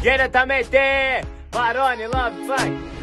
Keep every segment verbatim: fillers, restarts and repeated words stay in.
Diretamente, Barone Love Funk.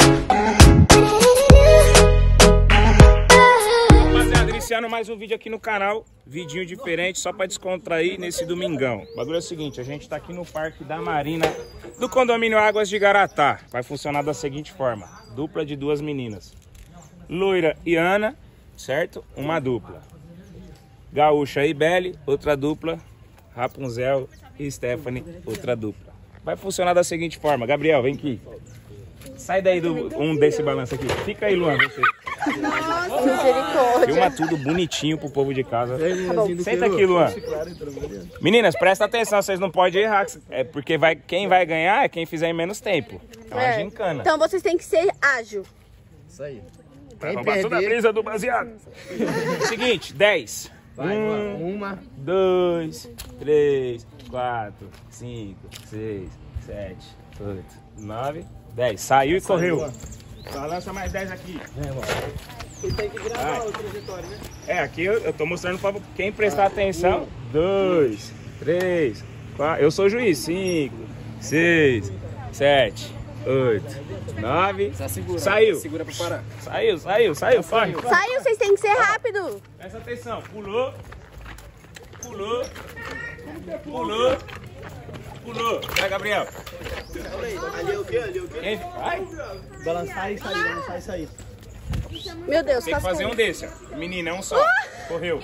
Rapaziada, iniciando mais um vídeo aqui no canal. Vidinho diferente, só pra descontrair nesse domingão. O bagulho é o seguinte, a gente tá aqui no Parque da Marina do condomínio Águas de Garatá. Vai funcionar da seguinte forma. Dupla de duas meninas. Loira e Ana, certo? Uma dupla. Gaúcha e Belle, outra dupla. Rapunzel e Stephanie, outra dupla. Vai funcionar da seguinte forma. Gabriel, vem aqui. Sai daí do um desse balanço aqui. Fica aí, Luan, você. Nossa, misericórdia. Filma tudo bonitinho pro povo de casa. Tá, senta aqui, Luan. Meninas, presta atenção, vocês não podem errar. É porque vai, quem vai ganhar é quem fizer em menos tempo. É uma É. gincana. Então vocês têm que ser ágil. Isso aí. Vai roubar toda a brisa do baseado. Seguinte, dez. Vai, um, uma. dois, três, quatro, cinco, seis, sete, oito, nove, dez. Saiu e correu. Balança mais dez aqui. Você tem que gravar a trajetória, né? É, aqui eu, eu tô mostrando pra quem prestar atenção. Dois, três, quatro. Eu sou o juiz. Cinco, seis, sete, oito, nove. Segura, saiu. Segura pra parar. Saiu, saiu, saiu. Corre. Saiu, vocês têm que ser rápido. Presta atenção. Pulou. Pulou. Pulou. Pulou. Vai, Gabriel. Ali é o quê? Ali é o quê? Quem? Vai. Balançar e sair, balançar e sair. Meu Deus, Tem que fazer um desse, ó. Menina, um só. Correu.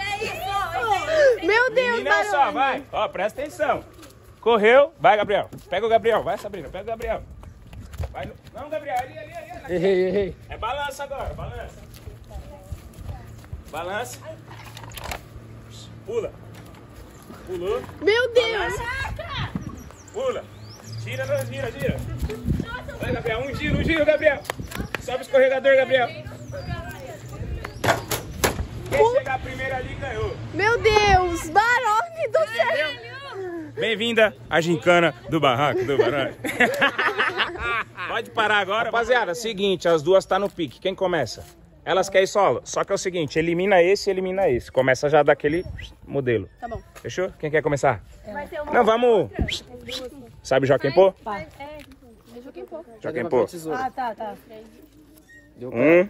Meu Deus, Menina, um só, vai. Ó, presta atenção. Correu. Vai, Gabriel. Pega o Gabriel. Vai, Sabrina. Pega o Gabriel. Vai no... Não, Gabriel. Ali, ali, ali. ali. Errei, errei. É balança agora. Balança. Balança. Pula. Pulou. Meu Deus. Pula. Gira, dois, gira, gira. Vai, Gabriel. Um giro, um giro, Gabriel. Sobe o escorregador, Gabriel. Quem chegar primeiro ali ganhou. Meu Deus, Barone do céu. Bem-vinda à gincana do barraco do Barone. Pode parar agora. Rapaziada, seguinte, as duas tá no pique. Quem começa? Elas querem solo. Só que é o seguinte, elimina esse e elimina esse. Começa já daquele modelo. Tá bom. Fechou? Quem quer começar? Vai ter uma Não, vamos... Sabe Joaquim Pô? É, Joaquim Pô. Joaquim Pô. Ah, tá, tá. Um.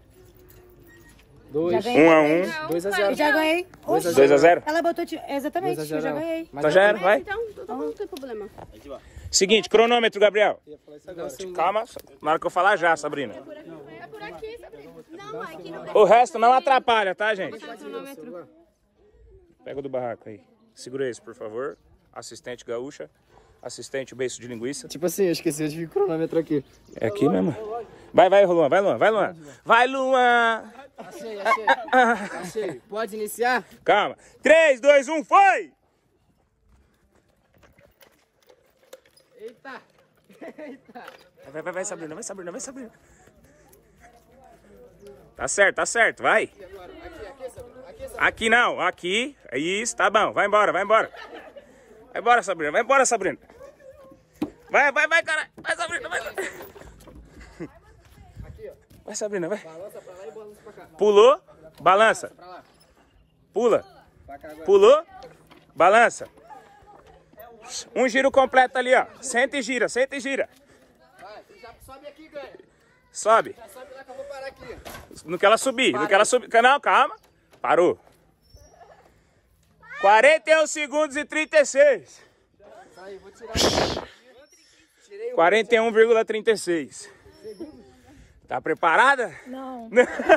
Dois. Um a um. Dois a zero. Já ganhei. Dois a zero. Ela botou... de- Exatamente, Dois a eu já zero. ganhei. Então já era, vai. Então, então não tem problema. Seguinte, cronômetro, Gabriel. Calma, na hora que eu falar já, Sabrina. É por aqui, Sabrina. Não, aqui não. O resto não atrapalha, tá, gente? Pega o do barraco aí. Segura esse, por favor. Assistente gaúcha. Assistente beiço de linguiça. Tipo assim, eu esqueci de cronômetro aqui. É aqui mesmo. Vai, vai, Luan, vai, Luan, vai, Luan. Vai, Luan. Achei, achei. Achei. Pode iniciar? Calma. três, dois, um, foi! Eita. Eita. Vai, vai, vai, Sabrina, vai, Sabrina, vai, Sabrina. Tá certo, tá certo, vai. Aqui, aqui, Sabrina. Aqui, Sabrina. Aqui não, aqui. Isso, tá bom. Vai embora, vai embora. Vai embora, Sabrina, vai embora, Sabrina. Vai, vai, vai, caralho. Vai, Sabrina, vai. Aqui, ó. Vai, Sabrina, vai. Balança pra lá e balança pra cá. Pulou, balança. Pra lá. Pula. Pra cá agora. Pulou, balança. Um giro completo ali, ó. Senta e gira, senta e gira. Vai, já sobe aqui, ganha. Sobe. Já sobe lá que eu vou parar aqui. No que ela subir, no que ela subir. Não, calma. Parou. quarenta e um segundos e trinta e seis. Sai, vou tirar. Tirei um. quarenta e um vírgula trinta e seis. Tá preparada? Não.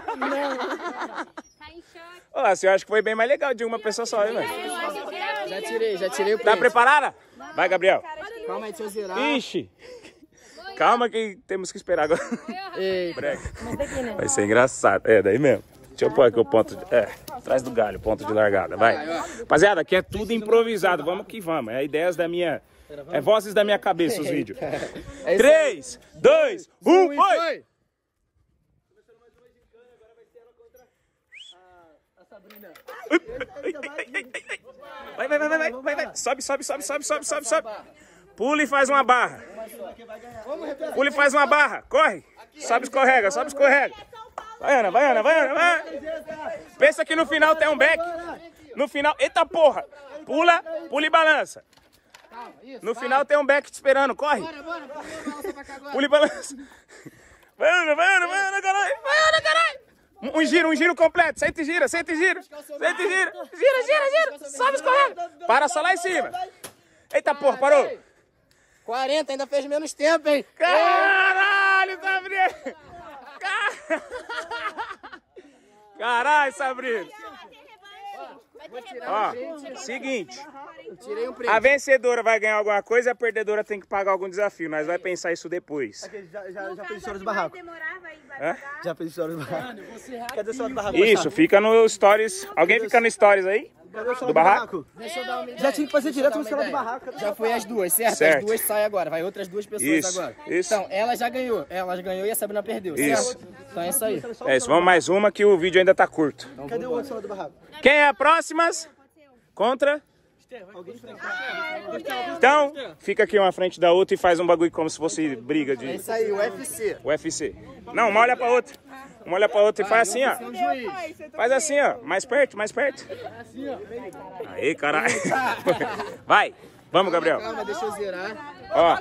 Tá em choque. Ô, a senhora acho que foi bem mais legal de uma pessoa só, hein, mano? Já tirei, já tirei o Tá print. preparada? Vai, Gabriel. Calma aí, deixa eu zerar. Ixi. Calma que temos que esperar agora. Eita. Breca. Mas daqui, né? Vai ser engraçado. É, daí mesmo. Deixa eu pôr aqui o ponto de... É, atrás do galho, ponto de largada, vai. Rapaziada, aqui é tudo improvisado. Vamos que vamos. É ideias da minha... É vozes da minha cabeça os vídeos. É isso três, dois, um, aí. foi! Vai, vai, vai, vai, vai, vai, vai. Sobe, sobe, sobe, sobe, sobe, sobe, sobe. Pula e faz uma barra. Pula e faz uma barra. Corre. Sobe, escorrega, sobe, escorrega. Vai, Ana, vai, Ana, vai, Ana, vai. Pensa que no final tem um back. No final, eita porra. Pula, pula e balança. No final tem um back te esperando, corre. Bora, bora, pula e balança pra cá agora. Pula e balança. Vai, Ana, vai, Ana, vai, Ana, caralho. Vai, Ana, caralho. Um giro, um giro completo. Senta e gira, senta e gira. Senta e gira. Gira, gira, gira. Sobe escorrendo. Para só lá em cima. Eita porra, parou. quarenta, ainda fez menos tempo, hein? Caralho, Sabrina. Caralho, Sabrina. Ó, seguinte. Tirei um prêmio. A vencedora vai ganhar alguma coisa e a perdedora tem que pagar algum desafio. Nós vamos pensar isso depois. Aqui, já, já, já fez história do barraco. Hã? Já fez história do barraco. Cadê a história do barraco? Isso, fica no stories. Alguém fica no stories aí? Cadê a história Do barraco? Deixa eu dar uma ideia. Já tinha que fazer Deixa eu direto dar no uma celular do ideia. barraco. Cadê Já foi as duas, certo? Certo. As duas saem agora. Vai outras duas pessoas Isso, agora. isso. Então, ela já ganhou. Ela já ganhou e a Sabrina perdeu, Isso. certo? Então é isso aí. É isso, vamos mais uma que o vídeo ainda tá curto. Cadê o outro celular do barraco? Quem é a próximas? Contra? Então, fica aqui uma à frente da outra e faz um bagulho como se fosse briga É de isso aí, o U F C. U F C. Não, uma olha pra outra. Uma olha pra outra e faz assim, ó. Você é um juiz. Faz assim, ó. Mais perto, mais perto. Aí, caralho. Vai. Vamos, Gabriel. Calma, deixa eu zerar. Ó.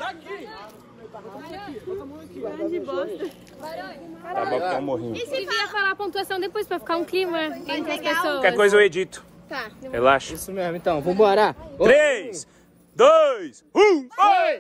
Tá bom que tá um morrinho. E se Devia falar a pontuação depois pra ficar um clima entre as pessoas. Qualquer coisa eu edito. Tá. Relaxa. Isso mesmo, então. Vambora. três, dois, um, oi!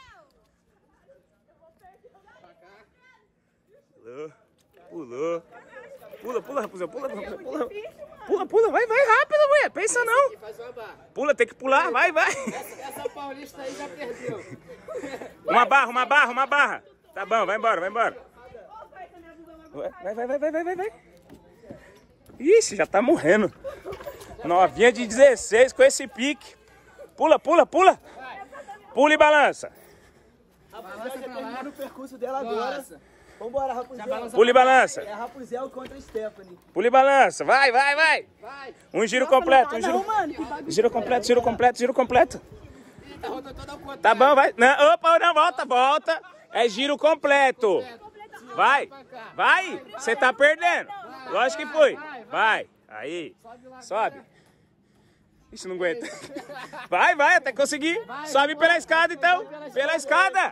Pulou. Pula, pula, rapaziada. Pula, pula, pula. Pula, pula. Vai, vai rápido, mulher. Pensa não. Faz uma barra. Pula, tem que pular. Vai, vai. Essa paulista aí já perdeu. Uma barra, uma barra, uma barra. Tá bom, vai embora, vai embora. Vai, vai, vai, vai, vai, vai, vai. Ixi, já tá morrendo. Novinha de dezesseis com esse pique. Pula, pula, pula. Pula e balança. Rapunzel já terminando o percurso dela agora. Vambora, Rapunzel. Pula e balança. É a Rapunzel contra a Stephanie. Pula e balança. Vai, vai, vai. Vai. Um giro completo, um giro. Giro completo, giro completo, giro completo. Tá rodando toda a conta. Tá bom, vai. Não, opa, não, volta, volta. É giro completo. Vai, vai. Você tá perdendo. Lógico que foi. Vai. Aí. Sobe. Isso não aguenta. Vai, vai, até conseguir. Sobe pela escada, então. Pela escada.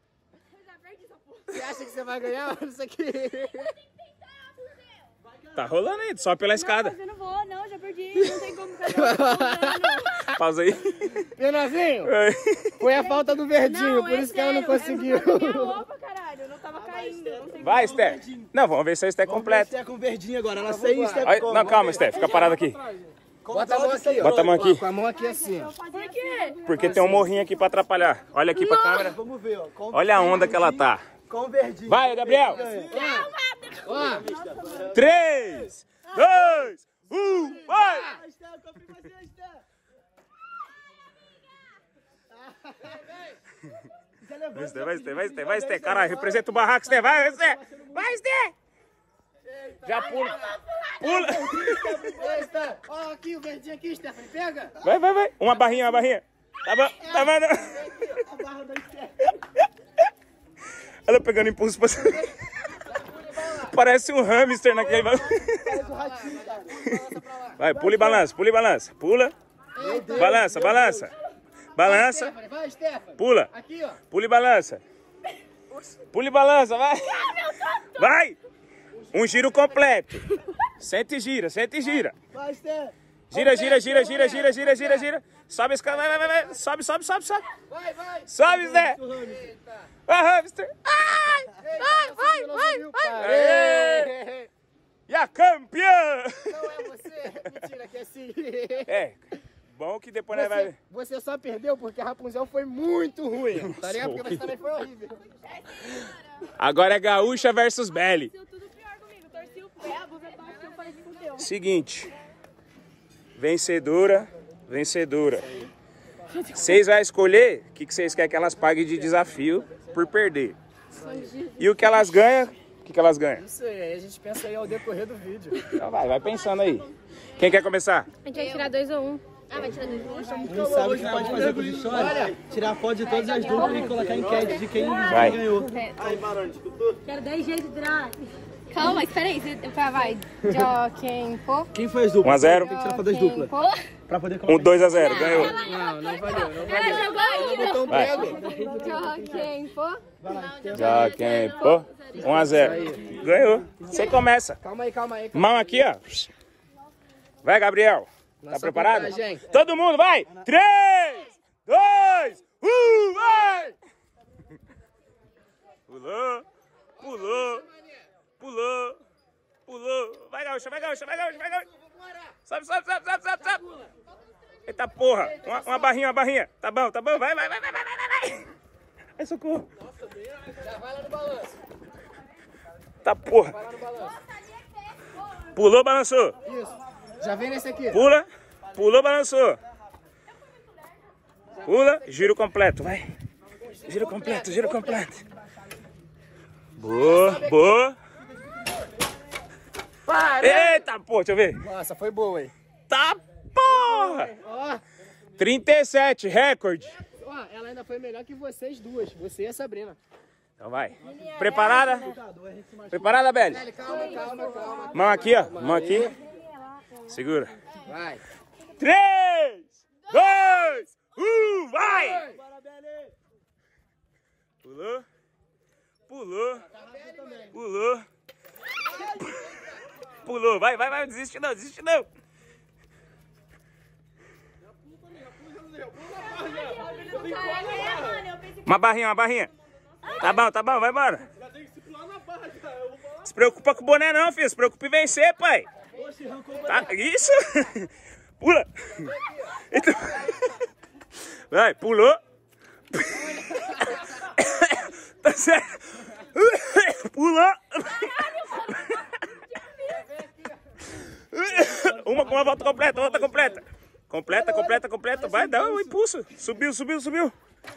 Você acha que você vai ganhar isso aqui? Tá rolando aí, sobe pela escada. Eu não vou, não, já perdi. Não tem como ficar. Pausa aí. Penozinho, foi a falta do verdinho, por isso que ela não conseguiu. Opa, caralho, eu não tava caindo. Não tem Vai, Sté. Não, vamos ver se a Sté completa. Sté com verdinho agora. Ela sem Sté Ai, com. não, calma, Sté. Fica parado aqui. Bota a mão aqui, ó. Bota a mão aqui. Com a mão aqui assim, ó. Por quê? Porque tem um morrinho aqui pra atrapalhar. Olha aqui pra câmera. Vamos ver, ó. Com Olha a onda que ela tá. Com verdinho. Vai, Gabriel. Ó, três, dois, um, vai! Vai, Sté, vai, Sté, vai, Sté, vai, Sté. Caralho, representa o barraco, Sté. Vai, Sté. Vai, Sté. Já pula. Pula. Oi, Sté. Ó, aqui o verdinho aqui, Stephanie, pega. Vai, vai, vai. Uma barrinha, uma barrinha. Tá bom, tá bom. A barra da Sté. Ela pegando impulso pra... Parece um hamster naquele... Parece um ratinho, cara. Vai, pula e balança, pula e balança. Pula. Balança, balança. Balança. Stephanie, vai, Stephanie. Pula. Aqui, ó. Pula e balança. Pula e balança, vai. Vai. Um giro completo. Senta e gira, senta e gira. Vai, Sté. Gira, gira, gira, gira, gira, gira, gira, gira. Sobe esse cara, vai, vai, vai, vai. Sobe, sobe, sobe, sobe. Vai, vai. Sobe, Zé. Vai, hamster. Ai, Vai, vai, vai, vai. Aê. E a campeã. Não é você. Mentira, que é assim. É, bom que depois nós vai... Você, você só perdeu porque a Rapunzel foi muito ruim, tá ligado? Porque você também foi horrível. Agora é Gaúcha versus Belly. Tudo pior comigo. Torci o pé, a blusa tão que eu falei que fudeu. Seguinte. Vencedora, vencedora. Vocês vão escolher o que que vocês querem que elas paguem de desafio por perder. E o que elas ganham, o que que elas ganham? Não sei, aí a gente pensa aí ao decorrer do vídeo. Então vai, vai pensando aí. Quem quer começar? A gente vai tirar dois ou um. Ah, vai tirar dois. Não sabe o que pode fazer com história? Tirar foto de todas as duplas e colocar enquete de quem Vai. ganhou. Quero dez jeitos de drag. Calma, espera aí. Você- Vai, vai. Jo, quem pô. Quem foi as duplas? um a zero. Tem que tirar foto das duplas. Pô. Pra poder colocar. Um dois a zero, ganhou. Não, não valeu, não valeu. Ela jogou Botou um Vai. prego. Quem for? Já quem, pô? um a zero. Ganhou. Você começa. Calma aí, calma aí. Calma. Mão aqui, ó. Vai, Gabriel. Tá Nossa preparado? contagem. Todo mundo, vai! três, dois, um, vai! Pulou, pulou, pulou, pulou. Vai, gaúcha, vai, gaúcha, vai, gaúcha, vai, gaúcha. Sobe, sobe, sobe, sobe, sobe, sobe. Eita porra. Uma, uma barrinha, uma barrinha. Tá bom, tá bom. Vai, vai, vai, vai, vai, vai, vai. Ai, socorro. Já vai lá no balanço. Tá porra. Vai lá no balanço. Pulou, balançou. Isso. Já vem nesse aqui. Pula, pulou, balançou. Pula, giro completo, vai. Giro completo, giro completo. Boa, boa. Para! Eita, porra, deixa eu ver. Nossa, foi boa, hein? Tá porra. Ó, trinta e sete, recorde. ó, ela ainda foi melhor que vocês duas. Você e a Sabrina. Então vai. Preparada? Preparada, Beli? Ele, calma, calma, calma. Mão aqui, ó. Mão aqui. Segura. Vai. três, dois, um, vai! Pulou. Pulou. Pulou. Pulou. Vai, vai, vai. Desiste não, desiste não. Uma barrinha, uma barrinha. Tá bom, tá bom, vai embora. Se preocupa com o boné não, filho. Se preocupa em vencer, pai. Tá, isso? Pula. Então... Vai, pulou. Tá certo. Pulou. Uma com uma volta completa, volta completa. Completa, completa, completa. Vai, dá um impulso. Subiu, subiu, subiu.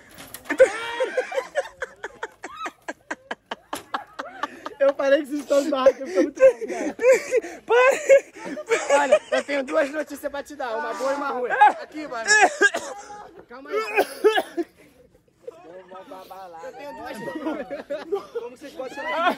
Eu parei que vocês estão barracos, eu fico muito bom, cara. Para. Olha, eu tenho duas notícias pra te dar, uma boa e uma ruim. Aqui, mano. Calma aí. Eu tenho duas. Como vocês podem chamar?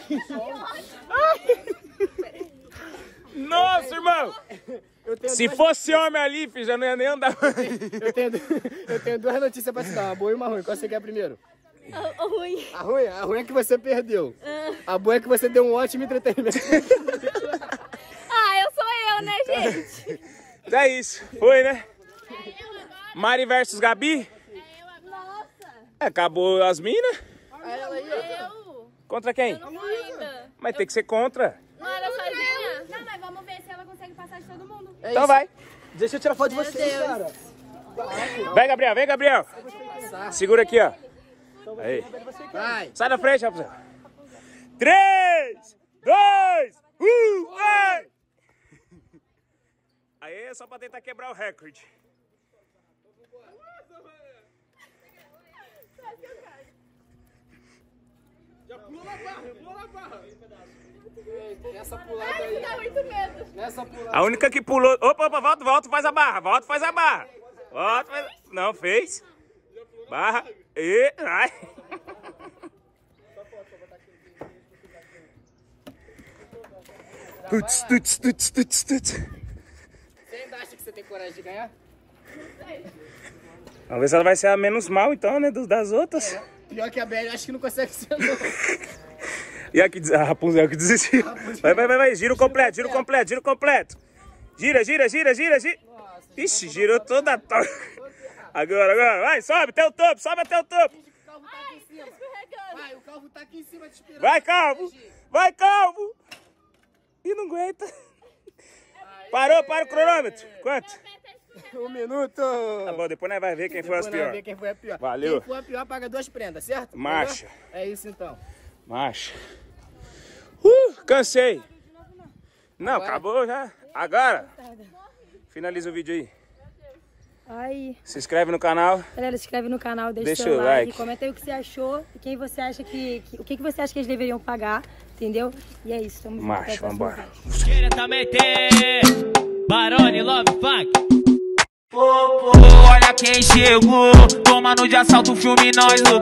Nossa, irmão. Eu tenho Se duas... fosse homem ali, filho, já não ia nem andar. eu, tenho... eu tenho duas notícias pra te dar, uma boa e uma ruim. Qual você quer primeiro? O ruim. A ruim? A ruim é que você perdeu. A boa é que você deu um ótimo entretenimento. Ah, eu sou eu, né, gente? É isso, foi, né? Mari versus Gabi. Nossa. É, acabou as minas. Ela aí, ó. Eu? Contra quem? Eu não fui ainda. Mas tem que ser contra. Não era sozinha? Não, mas vamos ver se ela consegue passar de todo mundo. É Então isso. vai. Deixa eu tirar foto de Meu vocês, Deus. cara. Vem, Gabriel, vem, Gabriel. Segura aqui, ó. Aí. Vai. Sai da frente, rapaziada. três, dois, um, vai! Aí é só pra tentar quebrar o recorde. Já pula na barra, pula na barra. Nessa pulada aí. Dá muito medo. Nessa pulada. A única que pulou... Opa, opa, volta, volta, faz a barra. Volta, faz a barra. Volta, faz... Não, fez. Barra. E... Ai. Tuts, tuts, tuts, tuts, tuts. Você ainda acha que você tem coragem de ganhar? Vamos ver se ela vai ser a menos mal, então, né? dos- Das outras. É. Pior que a Belle, acho que não consegue ser, não. E a, que, des- a Rapunzel que desistiu. Vai, vai, vai, vai. Giro completo, giro completo, giro completo. Gira, gira, gira, gira, gira. Ixi, girou toda a to... Agora, agora. Vai, sobe até o topo, sobe até o topo. O calvo tá aqui em cima. Vai, o calvo tá aqui em cima te esperando. Vai, calvo. Vai, calvo. Ih, não aguenta. Parou, para o cronômetro. Quanto? Um minuto. Tá bom, depois nós vai ver quem foi as Depois nós vamos piores. ver quem foi a pior. Valeu. Quem for a pior paga duas prendas, certo? Marcha. Entendeu? É isso então. Macho. Uh, cansei. Não, acabou já. Agora. Finaliza o vídeo aí. Aí, Se inscreve no canal. galera, se inscreve no canal, deixa, Deixa seu o like, like. comenta aí o que você achou e quem você acha que, que- o que, que você acha que eles deveriam pagar, entendeu? E é isso, tamo junto, até Macho, o próximo vambora. vídeo. Diretamente, Barone Love Funk. Olha quem chegou, tomando de assalto o filme nós no